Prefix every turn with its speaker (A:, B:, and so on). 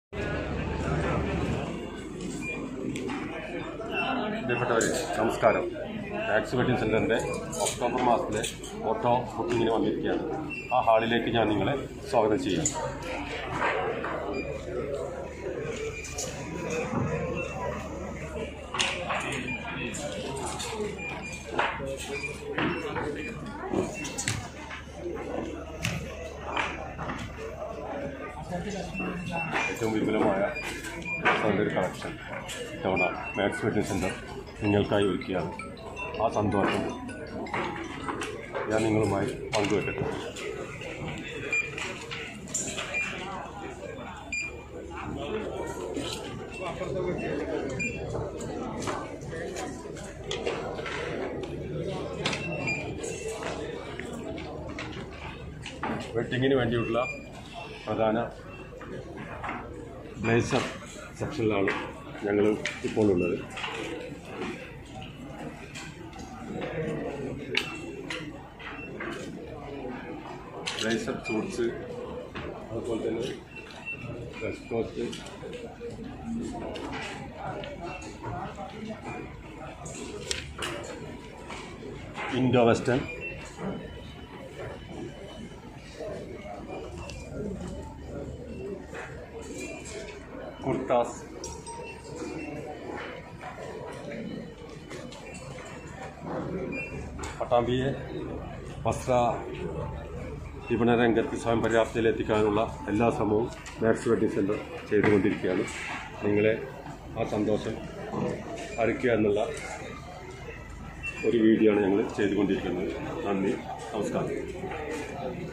A: നമസ്കാരം. Tax wedding സെൻ്ററിൻ്റെ October മാസത്തിലെ ഓട്ടോ ബുക്കിങ്ങിന് വന്നിരിക്കുകയാണ്. ആ ഹാളിലേക്ക് ഞാൻ നിങ്ങളെ സ്വാഗതം ചെയ്യാം. ഏറ്റവും വിപുലമായ ഒരു കളക്ഷൻ ഇത്തവണ ടാക്സ് വെഡിങ് സെൻ്റർ നിങ്ങൾക്കായി ഒരുക്കിയാണ്. ആ സന്തോഷം ഞാൻ നിങ്ങളുമായി പങ്കുവെക്കട്ടെ. വെഡ്ഡിങ്ങിന് വേണ്ടിയുള്ള പ്രധാന ബ്ലേസർ സെക്ഷനിലാണ് ഞങ്ങൾ ഇപ്പോൾ ഉള്ളത്. ബ്ലേസർ സൂട്ട്സ്, അതുപോലെ തന്നെ dress coat, Indo western, kurtas, പട്ടാമ്പിയെ വസ്ത്ര വിപണന രംഗത്ത് സ്വയം പര്യാപ്തതയിലെത്തിക്കാനുള്ള എല്ലാ ശ്രമവും ടാക്സ് വെഡിങ് സെൻ്റർ ചെയ്തുകൊണ്ടിരിക്കുകയാണ്. നിങ്ങളെ ആ സന്തോഷം അറിയിക്കുക എന്നുള്ള ഒരു വീഡിയോ ആണ് ഞങ്ങൾ ചെയ്തുകൊണ്ടിരിക്കുന്നത്. നന്ദി, നമസ്കാരം.